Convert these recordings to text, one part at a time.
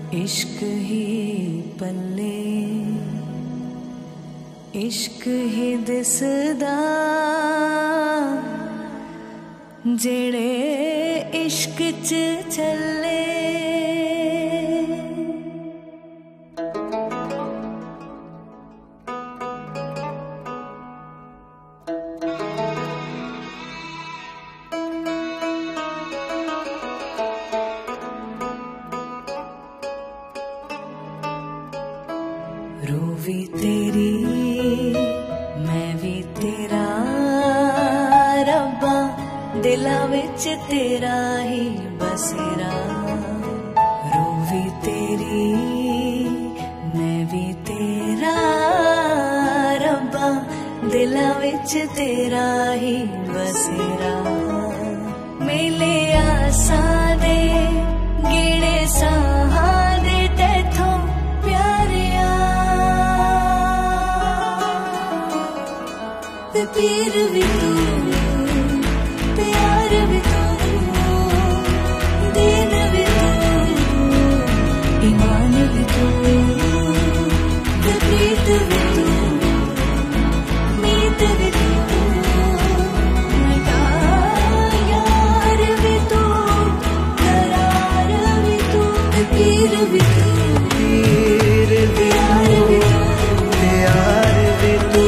इश्क ही पल्ले इश्क ही दिसदा जेड़े इश्क च चले। रूह भी तेरी मैं भी तेरा रब्बा दिला विच तेरा ही बसेरा। रूह भी तेरी मैं भी तेरा रब्बा दिला विच तेरा ही बसेरा। मेले आसा दे गेड़े साहा दे तैथों प्यारिया पीर भी तू प्यार भी तू दीन भी तू ईमान भी तू प्रीत भी तू मीत भी तू यार भी तू करार भी तू पीर भी तू प्यार भी तू प्यार भी तू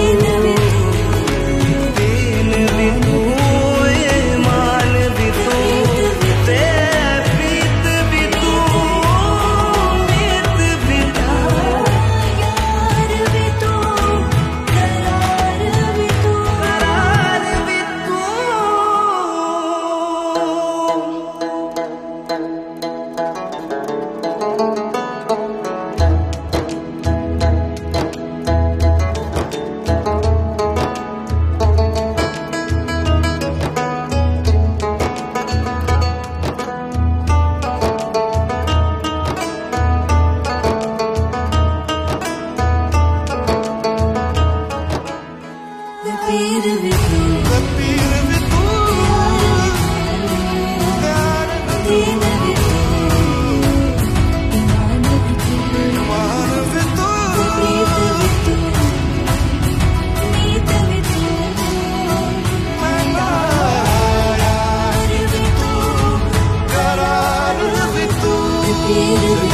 Be